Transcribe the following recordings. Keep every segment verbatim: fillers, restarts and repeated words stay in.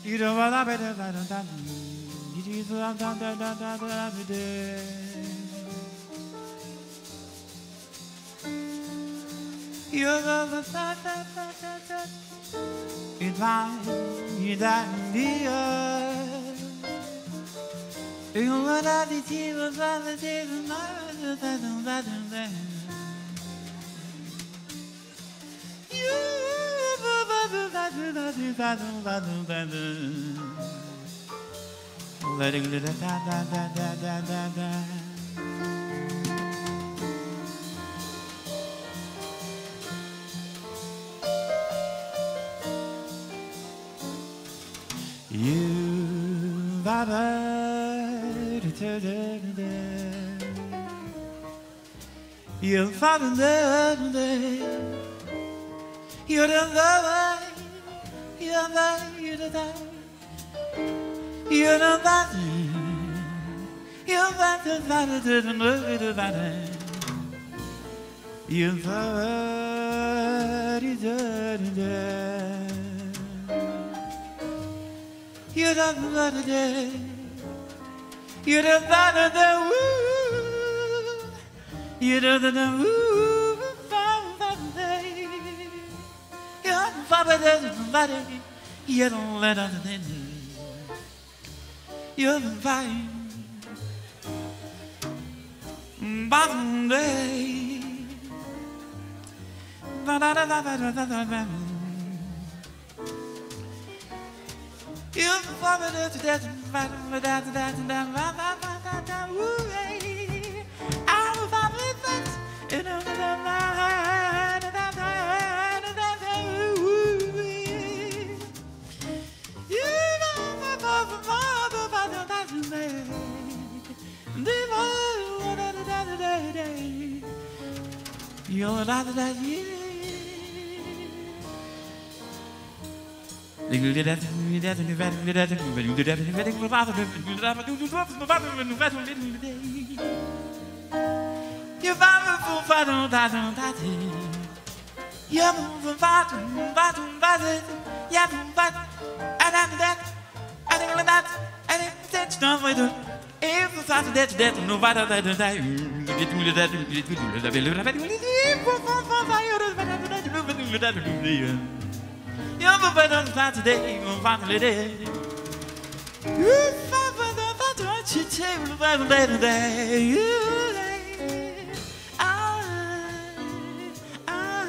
You don't want to be the one. You just want to be you're the that that that that that you find you that dear you want to be the that that that that that that you that that that that that that letting the da da da da da da da. You da da da da da. You da da da da. You da da da. You da you da da. You know that you that that that that that you that you you that that you that that woo you that that woo you don't let us in. You're the vine, bottom day. Da da da da da da da da. You're the father that's dead, da da da da da da da. Woo hey, I'm the father that's in a da da da da da da. Woo hey, you know the father. You're not that you. You did that, you did that, you did that, you did that, you did that, you did that, you did that, you did that, you father father father daddy. You father father father. You father, and I'm that, and I'm that, and it's not my door. If the father that's dead, no matter that I get to that, you get to that, you get you're the better Saturday, you're finally dead. You're the better, what you tell the better day. You lay, I, I.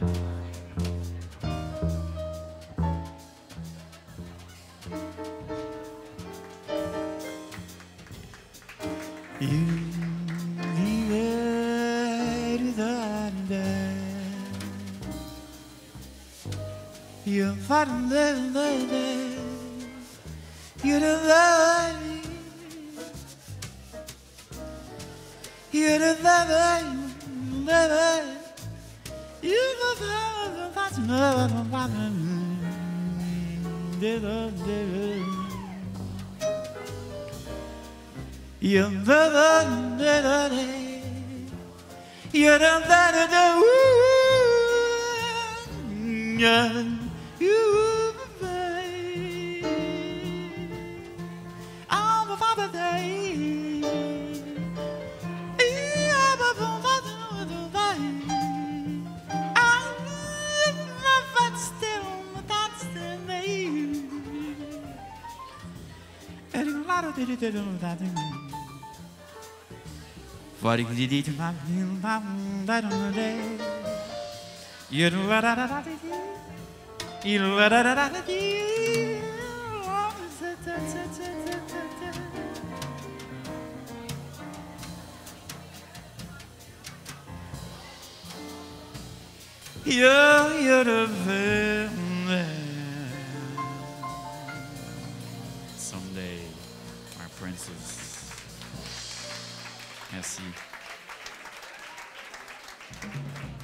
You leave it under. You're fighting the you're the love. You're the love. You're the You're the You're the You I'm a father day. I'm a father day. I'm a fat still, that's the name. And a lot of it did that. What did you do to my mom? I don't know that. You know what I did. You know what I did. You're, you're the man. Someday, my princess. Merci.